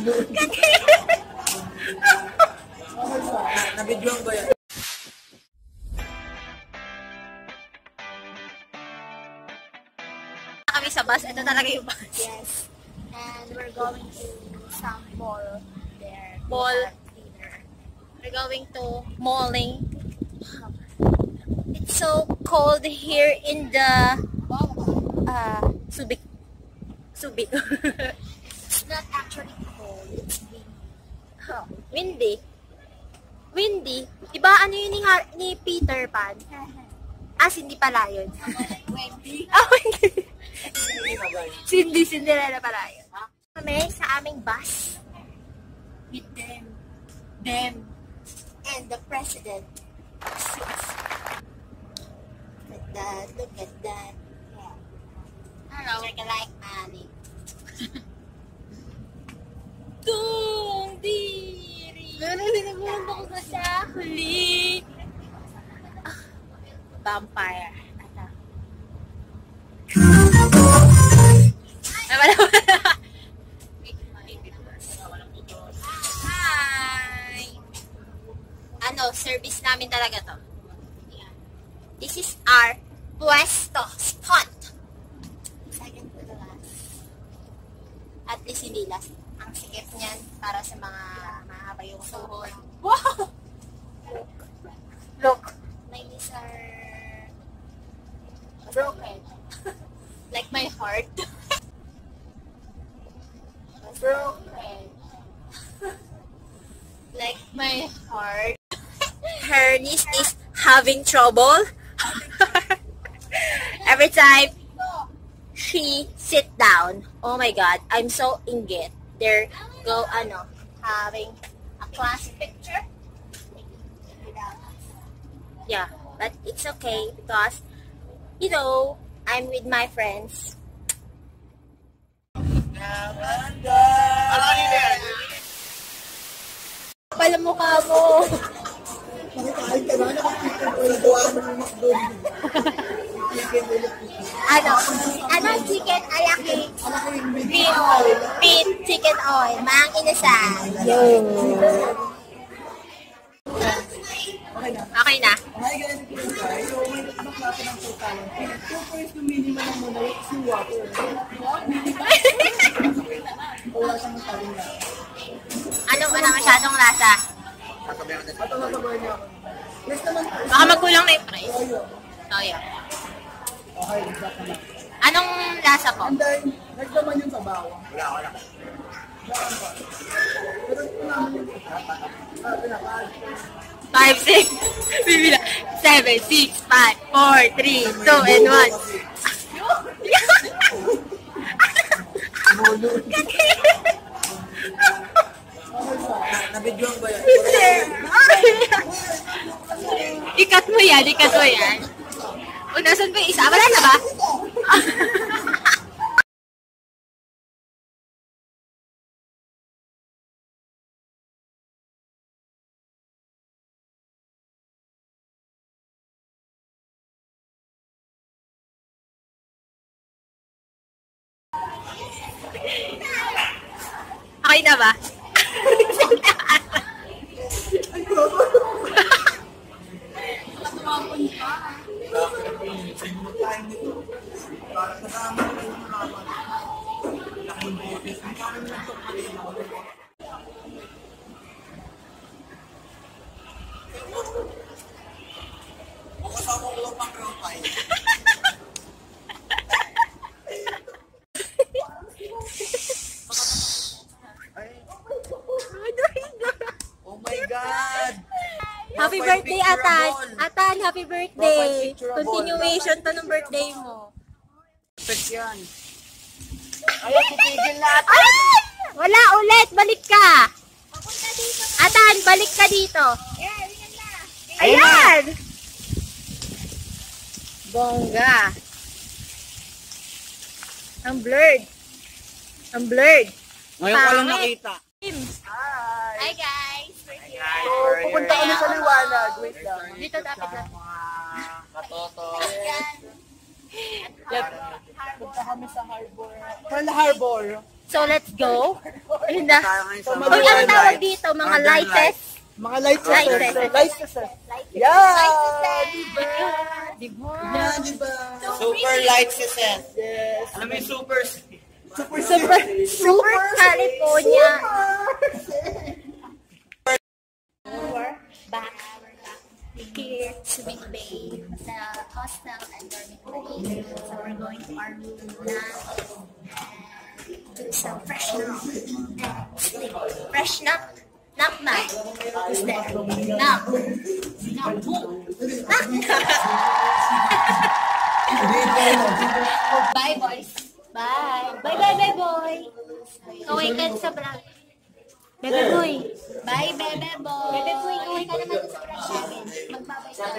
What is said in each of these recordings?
Nabidyoan ko yan. Kami sa bus. Ito talaga yung bus. Yes. And we're going to some mall there. Mall. We're going to malling. It's so cold here in the Subic. It's not actually cold. It's windy. Huh. Windy. Diba ano yun ni Peter Pan? Hindi pala yun. Wendy. Wendy. Cinderella pala yun. Kami sa aming bus. With them. And the president. Look at that. Yeah. Hello. Like money. Tung diri. Nanalinagulong ako sa huli. Vampire. Hi! Service namin talaga to. This is our pwesto spot. Second to the last. At least hindi last. Ang sikip niyan para sa mga mahaba yung suhod. Wow! Look. My knees are Broken. Like my heart. broken. Like my heart. Her niece is having trouble. Every time she sit down. Oh my god, I'm so inggit. There go having a class picture. Yeah, but it's okay because I'm with my friends. Pala mukha mo. Chicken alaki. Beef chicken oil. Mang inasal. Okay na. Hi guys, ito yung guys. So, may ibang klase ng totalan. So, first, minimum lang muna is yung water. Wala siyang masaling na. Wala masyadong lasa. At ang nasabar niya ako. Next naman. Baka magkulang na yung price. Toyo. Okay, back na. Anong lasa po? And then, next naman yung sabaw. Wala. Pero ito naman yung pinakaal. 5, 6, bibila. 7, 6, 5, 4, 3, 2, and 1. Nabidyoan ba yan? Ikat mo yan. O, nasan ba yung isa? Wala na ba? Okay na ba? Oh my God! Happy birthday, Atan! Atan, happy birthday! Continuation to ng birthday mo. Perfect yan. Ayaw, titigil na ata. Ay! Wala ulit! Balik ka! Atan, balik ka dito! Ayan! Bongga! Ang blurred. Ngayon ko lang nakita. Hi guys! So, pupunta kami sa liwanag. Wait lang. Dito dapat lang. Katoto. Punta kami sa harbor. Pearl Harbor. So, let's go. Ayun na. Mag- Uy, ano tawag dito? Mga lightest. Mga light Lightest. system. Yeah! Diba? Yeah, diba? Super light si Seth. Yes. Alam mo yung super. Super California. We're back here to Big Bay sa hostel and dormitory. So we're going to our room na and do some freshen up and sleep. Freshen up. Knock knock. Who's there? Knock. Knock. Boom. Knock. Bye boys. Bye. Bye boy. Kaway ka sa vlog. Bebe boy. Bye, bebe boy. Bebe boy, kaway ka naman sa vlog namin. Magbabay ka.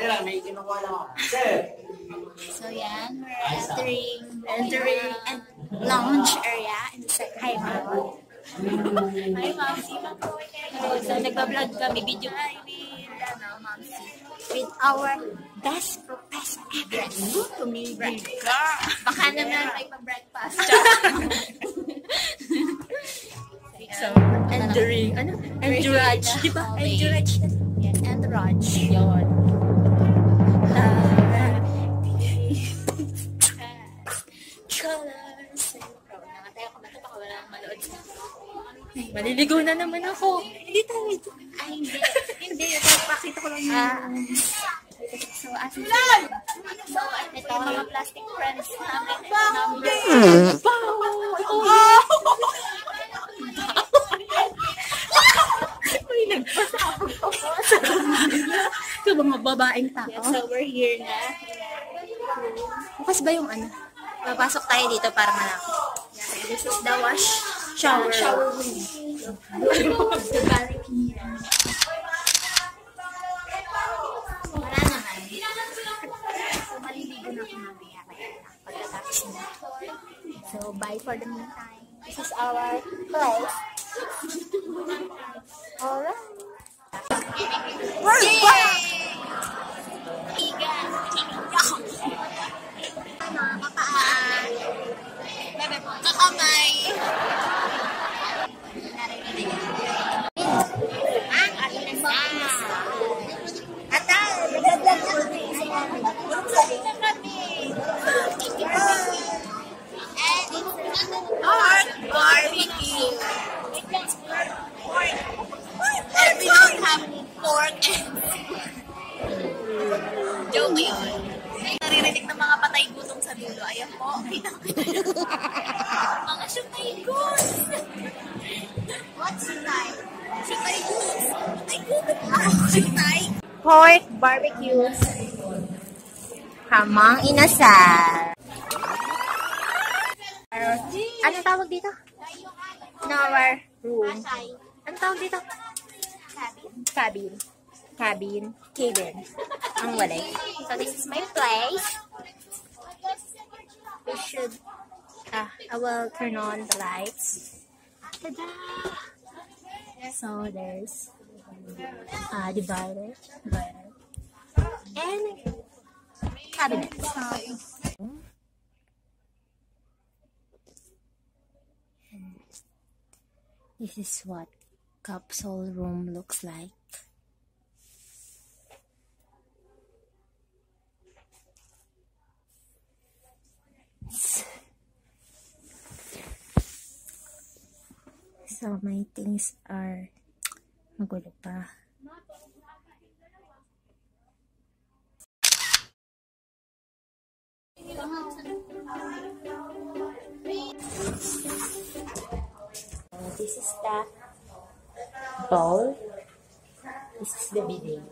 So yan, we're entering and lounge area in the second. Hi, ma'am. Hi, ma'am. So nagba-vlog kami, video with our best professor ever. Tumigil ka. Baka naman may pa-breakfast. So, entering, entourage, di ba? Entourage. Yes, entourage. Yun. Colors. Nangatay ako na ito, baka wala nang malood. Maliligaw na naman ako. Hindi tayo. Ay, hindi. Hindi. Pakita ko lang yung... So, as you see, ito mga plastic friends namin. May nagpasabog ako sa mga babaeng tao. Yeah, so, we're here na. Bukas ba yung ano? Papasok tayo dito para malaki. Yeah, this is the shower room. The balcony. Wala naman. So, maliligo na ako mamaya. Pagkatapos na. So, bye for the meantime. This is our place. Alright. We're back! Iga. Kapaan. Kakamay. Ang atin na. Atal, nagaglag kami. Nagaglag kami. And pork barbecue. Pork. And we don't have pork and joke yun. Naririnig ng mga patay gutom sa dulo. Ayan po. Mga sumay goose. What's sumay? Sumay goose. Patay gutom ako. Sumay. Pork barbecue. Hamang inasal. Anong tawag dito? In our room. Anong tawag dito? Cabin. Ang walay. So this is my place. We should, I will turn on the lights. Ta-da! So there's divider, and cabinet. This is what capsule room looks like. So my things are magulo pa. This is the bowl. This is the bidet.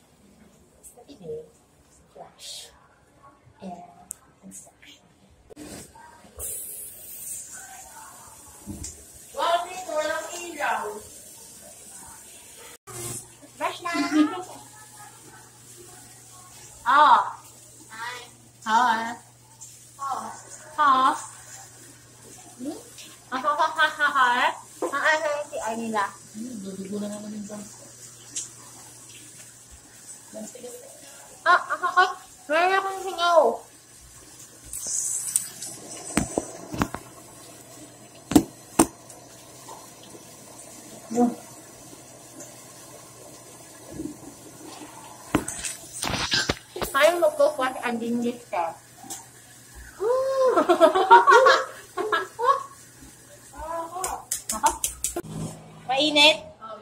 Flash and construction. Brush na. Oh. Hi. Ang ano si Anila. Dudugo na naman yung bang. Meron akong singaw. Kayo magpo-flash ang dingis ka. Mainit?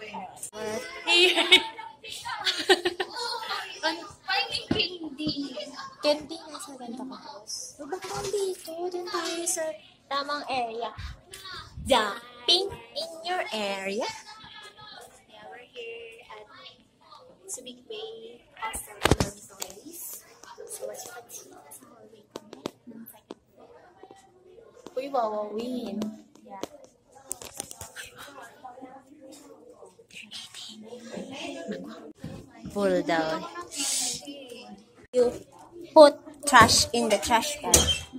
Candy nasa ganda ko. Bakit nandito? Doon tayo sa tamang area. Jumping in your area. Yeah, we're here at Subic Bay Hostel Dormitories. So, as you can see, nasa hallway kami. Ng second floor. Uy, wawawin. Yeah. Pull down. You put trash in the trash can.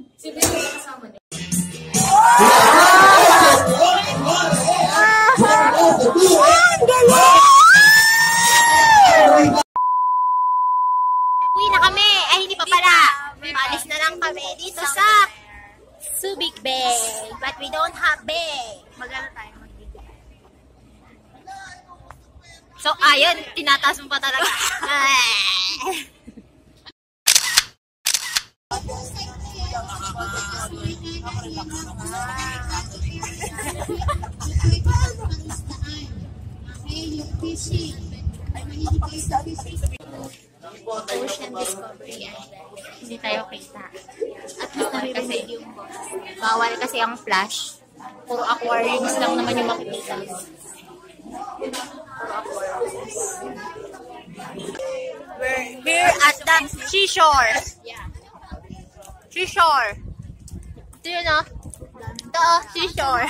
Uwi na kami. Ay, hindi pa pala. Alis na lang kami dito sa Subic Bay. But we don't have bay. Magana tayo magbibigay. So, ayun. Tinataas mo pa talaga. Ocean Discovery Island. Hindi tayo kita. At least naririnig yung boss. Bawal kasi ang flash. Puro aquariums lang naman yung makikita. We're here at the seashore. Yeah. Seashore. Ito yun, oh. Ito, oh, seashore.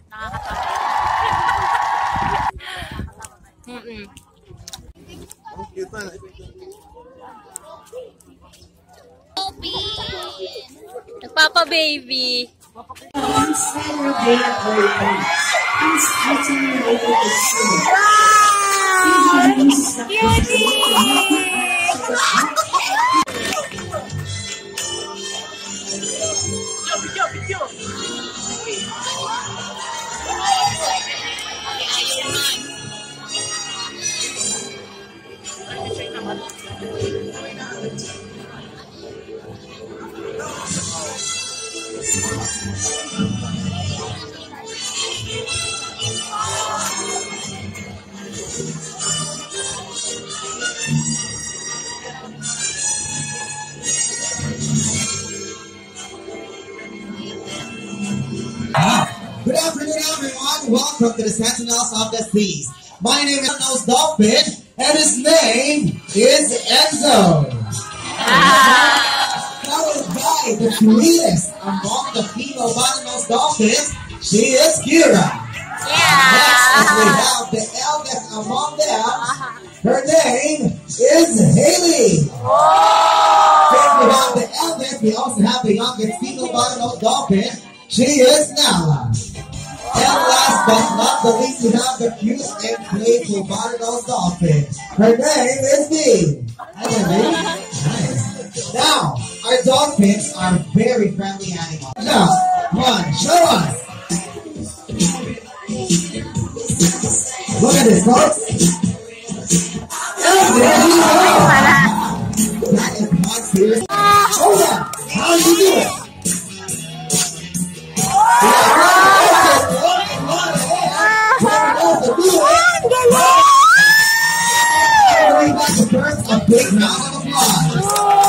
Nagpapa-baby. Good afternoon, everyone. Welcome to the Sentinels of the Seas. My name is Nose Dolphin, and his name is Enzo. Followed by the sweetest among the female bottlenose dolphins, she is Kira. Next, we have the eldest among them. Her name is Haley. Since we have the eldest, we also have the youngest female bottlenose dolphin. She is Nala. And last but not the least, we have the cute and playful bottlenose dolphin. Her name is Bee. Nice. Now, our dolphins are very friendly animals. Now, one, show us. Look at this, folks. And there you go. That is not serious. Hold on. How do you do it? A big round of applause.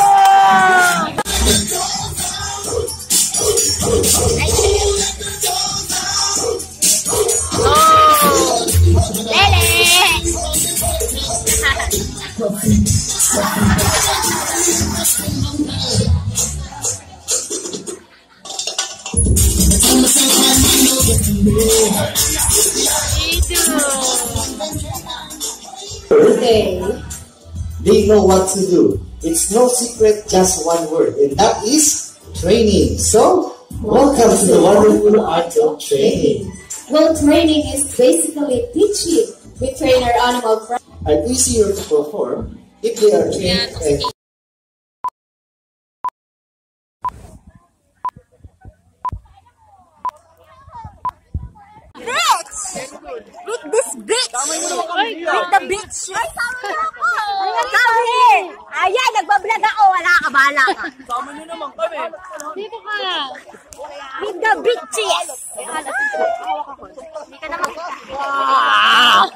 They know what to do. It's no secret, just one word, and that is training. So, welcome to the wonderful art of training. Well, training is basically teaching. We train our animal friends. And easier to perform if they are trained and Reach this With the beach. Ay, sama na ako. Kami. Ayan, nagbablog ako. Wala ka, bahala ka. Sama nyo naman kami. Dito ka. With the beaches. Hindi ka naman. Wow.